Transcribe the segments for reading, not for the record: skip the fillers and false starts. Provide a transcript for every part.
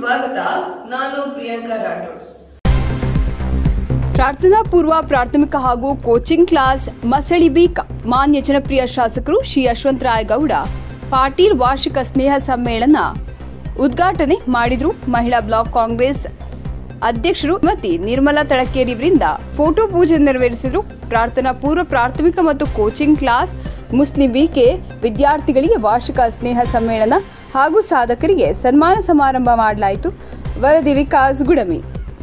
ಸ್ವಾಗತ. ನಾನು ಪ್ರಿಯಾಂಕಾ ರಾಠೋಡ್. ಪ್ರಾರ್ಥನಾ ಪೂರ್ವ ಪ್ರಾಥಮಿಕ ಹಾಗೂ ಕೋಚಿಂಗ್ ಕ್ಲಾಸ್ ಮಸಳಿ ಬೀಕ ಮಾನ್ಯ ಜನಪ್ರಿಯ ಶಾಸಕರು ಶ್ರೀ ಯಶವಂತರಾಯಗೌಡ ಪಾಟೀಲ್ ವಾರ್ಷಿಕ ಸ್ನೇಹ ಸಮ್ಮೇಳನ ಉದ್ಘಾಟನೆ ಮಾಡಿದ್ರು. ಮಹಿಳಾ ಬ್ಲಾಕ್ ಕಾಂಗ್ರೆಸ್ ಅಧ್ಯಕ್ಷರು ಶ್ರೀಮತಿ ನಿರ್ಮಲಾ ತಳಕೇರಿ ಅವರಿಂದ ಫೋಟೋ ಪೂಜೆ ನೆರವೇರಿಸಿದರು. ಪ್ರಾರ್ಥನಾ ಪೂರ್ವ ಪ್ರಾಥಮಿಕ ಮತ್ತು ಕೋಚಿಂಗ್ ಕ್ಲಾಸ್ ಮುಸ್ಲಿಂ ಬಿಕೆ ವಿದ್ಯಾರ್ಥಿಗಳಿಗೆ ವಾರ್ಷಿಕ ಸ್ನೇಹ ಸಮ್ಮೇಳನ ಹಾಗೂ ಸಾಧಕರಿಗೆ ಸನ್ಮಾನ ಸಮಾರಂಭ ಮಾಡಲಾಯಿತು. ವರದಿ ವಿಕಾಸ್ ಗುಡಮಿ.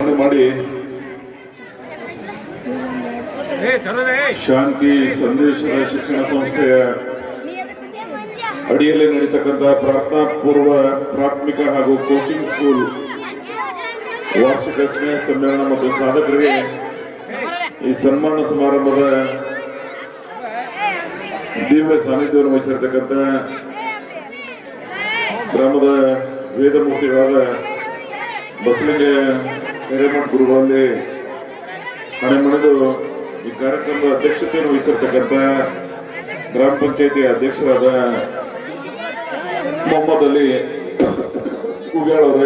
ಶಾಂತಿ ಸಂದೇಶದ ಶಿಕ್ಷಣ ಸಂಸ್ಥೆಯ ಅಡಿಯಲ್ಲಿ ನಡೀತಕ್ಕಂಥ ಪ್ರಾರ್ಥನಾ ಪೂರ್ವ ಪ್ರಾಥಮಿಕ ಹಾಗೂ ಕೋಚಿಂಗ್ ಸ್ಕೂಲ್ ವಾರ್ಷಿಕ ಸ್ನೇಹ ಸಮ್ಮೇಳನ ಮತ್ತು ಸಾಧಕರಿಗೆ ಈ ಸನ್ಮಾನ ಸಮಾರಂಭದ ದಿವ್ಯ ಸಾನ್ನಿಧ್ಯವನ್ನು ವಹಿಸಿರ್ತಕ್ಕಂಥ ಗ್ರಾಮದ ವೇದಮೂರ್ತಿಗಳಾದ ಬಸಲಿಂಗ ಹಿರೇಮಠ ಗುರುಗಳಲ್ಲಿ ಹಣೆ ಮಣಿದು ಈ ಕಾರ್ಯಕ್ರಮದ ಅಧ್ಯಕ್ಷತೆಯನ್ನು ವಹಿಸಿರ್ತಕ್ಕಂಥ ಗ್ರಾಮ ಪಂಚಾಯತಿ ಅಧ್ಯಕ್ಷರಾದ ಮೊಹಮ್ಮದ್ ಅಲಿ ಕುಗ್ಯಾಳ್ ಅವರೇ,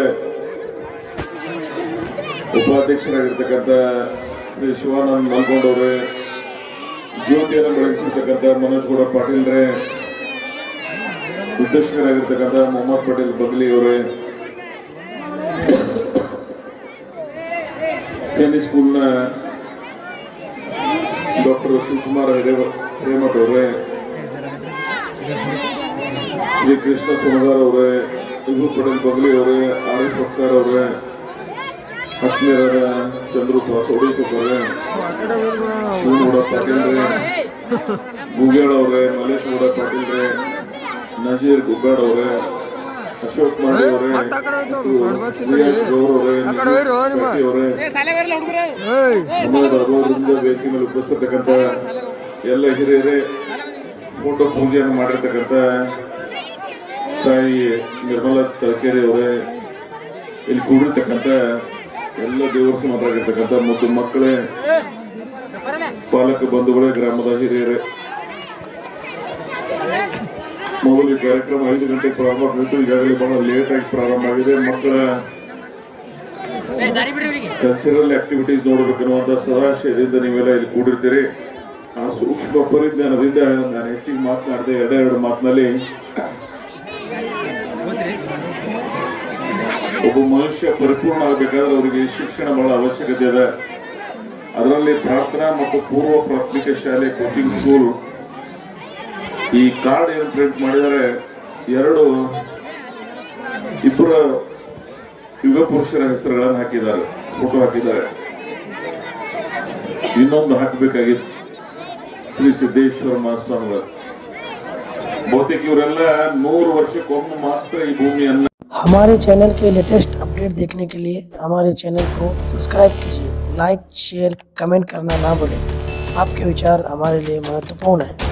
ಉಪಾಧ್ಯಕ್ಷರಾಗಿರ್ತಕ್ಕಂಥ ಶ್ರೀ ಶಿವಾನಂದ್ ಮಲ್ಗೊಂಡ್ ಅವರೇ, ಜ್ಯೋತಿಯನ್ನು ಬೆಳಗಿಸಿರ್ತಕ್ಕಂಥ ಮನೋಜ್ ಗೌಡ ಪಾಟೀಲ್ ರೇ, ನಿರ್ದೇಶಕರಾಗಿರ್ತಕ್ಕಂಥ ಮೊಹಮ್ಮದ್ ಪಟೇಲ್ ಬಗ್ಲಿ ಅವರೇ, ಸೇನಿ ಸ್ಕೂಲ್ನ ಡಾಕ್ಟರ್ ಶಿವಕುಮಾರ್ ಹಿರೇಮಠ ಅವರೇ, ಶ್ರೀ ಕೃಷ್ಣ ಸೋಮಗಾರ್ ಅವರೇ, ಇಬ್ರು ಪಟೇಲ್ ಬಗ್ಲಿ ಅವರೇ, ಆರಿಫ್ ಅಖ್ತರ್ ಅವರೇ, ಆತ್ಮೀಯರಾದ ಚಂದ್ರಪ್ಪ ಸೋಡೇಶ್ ಅವರೇ, ಶಿವಗೌಡ ಪಾಟೀಲ್ ರೇ, ಗುಗ್ಯಾಳ್ ಅವರೇ, ಮಲ್ಲೇಶ್ ಗೌಡ ಪಾಟೀಲ್ ರೇ, ನಜೀರ್ ಗುಗ್ಗಾಡ್ ಅವರೇ, ಅಶೋಕ್ ಮಾಡಿ ಅವರೇ, ವೇದಿಕೆ ಮೇಲೆ ಉಪಸ್ಥಿತಕ್ಕಂಥ ಎಲ್ಲ ಹಿರಿಯರೇ, ಫೋಟೋ ಪೂಜೆಯನ್ನು ಮಾಡಿರ್ತಕ್ಕಂಥ ತಾಯಿ ನಿರ್ಮಲಾ ತಳಕೇರಿ ಅವರೇ, ಇಲ್ಲಿ ಕೂಡಿರ್ತಕ್ಕಂಥ ಎಲ್ಲ ದೇವರ ಸಮರಾಗಿರ್ತಕ್ಕಂಥ ಮತ್ತು ಮಕ್ಕಳೇ, ಪಾಲಕ ಬಂಧುಗಳೇ, ಗ್ರಾಮದ ಹಿರಿಯರೇ, ಮೊದಲು ಈ ಕಾರ್ಯಕ್ರಮ 5 ಗಂಟೆಗೆ ಪ್ರಾರಂಭ ಆಗಿತ್ತು. ಈಗಾಗಲೇ ಬಹಳ ಲೇಟ್ ಆಗಿ ಪ್ರಾರಂಭ ಆಗಿದೆ. ಮಕ್ಕಳ ಕಲ್ಚರಲ್ ಆಕ್ಟಿವಿಟೀಸ್ ನೋಡಬೇಕನ್ನುವಂತ ಸದಾಶಯದಿಂದ ನೀವೆಲ್ಲ ಇಲ್ಲಿ ಕೂಡಿರ್ತೀರಿ. ಆ ಸೂಕ್ಷ್ಮ ಪರಿಜ್ಞಾನದಿಂದ ನಾನು ಹೆಚ್ಚಿಗೆ ಮಾತನಾಡಿದೆ. ಎರಡೆರಡು ಮಾತಿನಲ್ಲಿ ಒಬ್ಬ ಮನುಷ್ಯ ಪರಿಪೂರ್ಣ ಆಗಬೇಕಾದ್ರೆ ಅವರಿಗೆ ಶಿಕ್ಷಣ ಬಹಳ ಅವಶ್ಯಕತೆ ಇದೆ. ಅದರಲ್ಲಿ ಪ್ರಾರ್ಥನಾ ಮತ್ತು ಪೂರ್ವ ಪ್ರಾಥಮಿಕ ಶಾಲೆ ಕೋಚಿಂಗ್ ಸ್ಕೂಲ್ ಈ ಕಾರ್ಡ್ ಏನು ಪ್ರಿಂಟ್ ಮಾಡಿದರೆ ಇಬ್ಬರ ಯುಗ ಪುರುಷರ ಹೆಸರುಗಳನ್ನು ಹಾಕಿದ್ದಾರೆ, ಫೋಟೋ ಹಾಕಿದ್ದಾರೆ. ಇನ್ನೊಂದು ಹಾಕಬೇಕಾಗಿತ್ತು ಶ್ರೀ ಸಿದ್ದೇಶ್ವರ ಮಹಾಸ್ವಾಮಿಗಳು. ಬಹುತೇಕ ಇವರೆಲ್ಲ 100 ವರ್ಷಕ್ಕೊಮ್ಮೆ ಮಾತ್ರ ಈ ಭೂಮಿಯನ್ನು. हमारे चैनल के लेटेस्ट अपडेट देखने के लिए हमारे चैनल को सब्सक्राइब कीजिए, लाइक शेयर कमेंट करना ना भूलें। आपके विचार हमारे लिए महत्वपूर्ण है।